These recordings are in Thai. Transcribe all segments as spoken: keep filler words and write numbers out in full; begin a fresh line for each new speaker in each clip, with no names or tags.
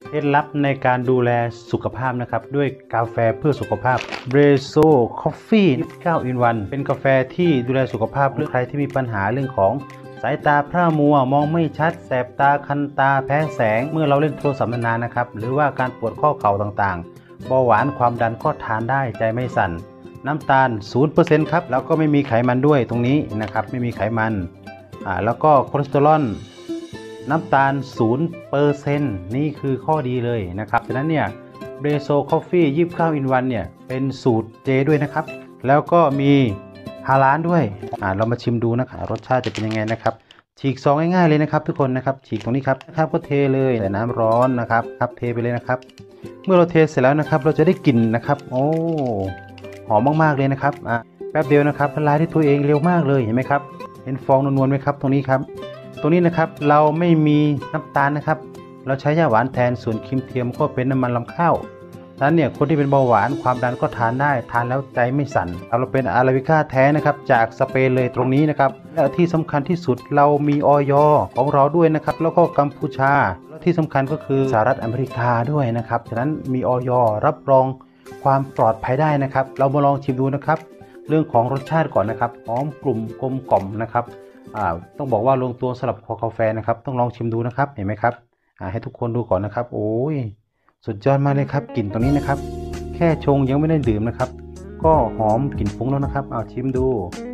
เคล็ดลับในการดูแลสุขภาพนะครับด้วยกาแฟเพื่อสุขภาพ เบรโซ Coffee ยี่สิบเก้า in วัน เป็นกาแฟที่ดูแลสุขภาพหรือใครที่มีปัญหาเรื่องของสายตาพร่ามัวมองไม่ชัดแสบตาคันตาแพ้แสงเมื่อเราเล่นโทรศัพท์นานๆนะครับหรือว่าการปวดข้อเข่าต่างๆเบาหวานความดันก็ทานได้ใจไม่สั่นน้ำตาล ศูนย์เปอร์เซ็นต์ ครับแล้วก็ไม่มีไขมันด้วยตรงนี้นะครับไม่มีไขมันอ่าแล้วก็คอเลสเตอรอลน้ำตาล ศูนย์เปอร์เซ็นต์ นี่คือข้อดีเลยนะครับฉะนั้นเนี่ยเบรโซ Coffee ยี่สิบเก้า in วันเนี่ยเป็นสูตรเจด้วยนะครับแล้วก็มีฮาลาลด้วยอ่าเรามาชิมดูนะครับรสชาติจะเป็นยังไงนะครับฉีกซองง่ายๆเลยนะครับทุกคนนะครับฉีกตรงนี้ครับนะครับก็เทเลยใส่น้ำร้อนนะครับครับเทไปเลยนะครับเมื่อเราเทเสร็จแล้วนะครับเราจะได้กลิ่นนะครับโอ้หอมมากๆเลยนะครับอ่ะแป๊บเดียวนะครับละลายที่ตัวเองเร็วมากเลยเห็นไหมครับเห็นฟองนวลๆไหมครับตรงนี้ครับตรงนี้นะครับเราไม่มีน้ำตาลนะครับเราใช้ยาหวานแทนส่วนครีมเทียมก็เป็นน้ำมันลำข้าวดังนั้นเนี่ยคนที่เป็นเบาหวานความดันก็ทานได้ทานแล้วใจไม่สั่นเราเป็นอาราบิก้าแท้นะครับจากสเปนเลยตรงนี้นะครับและที่สำคัญที่สุดเรามีออยของเราด้วยนะครับแล้วก็กัมพูชาและที่สำคัญก็คือสหรัฐอเมริกาด้วยนะครับฉะนั้นมีออยรับรองความปลอดภัยได้นะครับเรามาลองชิมดูนะครับเรื่องของรสชาติก่อนนะครับหอมกลุ่มกลมกล่อมนะครับอ่าต้องบอกว่าลงตัวสำหรับคอกาแฟนะครับต้องลองชิมดูนะครับเห็นไหมครับอ่าให้ทุกคนดูก่อนนะครับโอ้ยสุดยอดมากเลยครับกลิ่นตรงนี้นะครับแค่ชงยังไม่ได้ดื่มนะครับก็หอมกลิ่นฟุ้งแล้วนะครับเอาชิมดู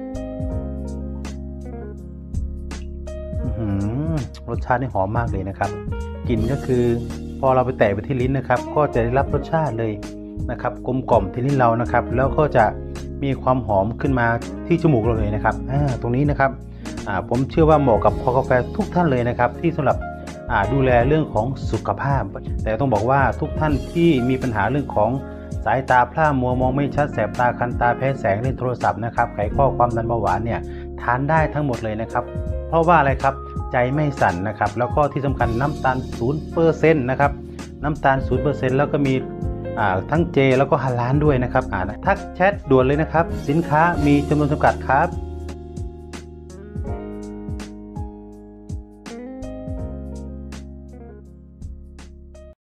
รสชาตินี่หอมมากเลยนะครับกลิ่นก็คือพอเราไปแตะไปที่ลิ้นนะครับก็จะได้รับรสชาติเลยนะครับกลมกล่อมที่ลิ้นเรานะครับแล้วก็จะมีความหอมขึ้นมาที่จมูกเราเลยนะครับอ่าตรงนี้นะครับอ่าผมเชื่อว่าเหมาะกับคอกาแฟทุกท่านเลยนะครับที่สำหรับดูแลเรื่องของสุขภาพแต่ต้องบอกว่าทุกท่านที่มีปัญหาเรื่องของสายตาพร่ามัวมองไม่ชัดแสบตาคันตาแพ้แสงเล่นโทรศัพท์นะครับไขข้อความดันเบาหวานเนี่ยทานได้ทั้งหมดเลยนะครับเพราะว่าอะไรครับใจไม่สั่นนะครับแล้วก็ที่สำคัญน้ำตาล ศูนย์เปอร์เซ็นต์ นะครับน้ำตาล ศูนย์เปอร์เซ็นต์ แล้วก็มีทั้งเจแล้วก็ฮาลาลด้วยนะครับทักแชทด่วนเลยนะครับสินค้ามีจำนวนจำกัดครับ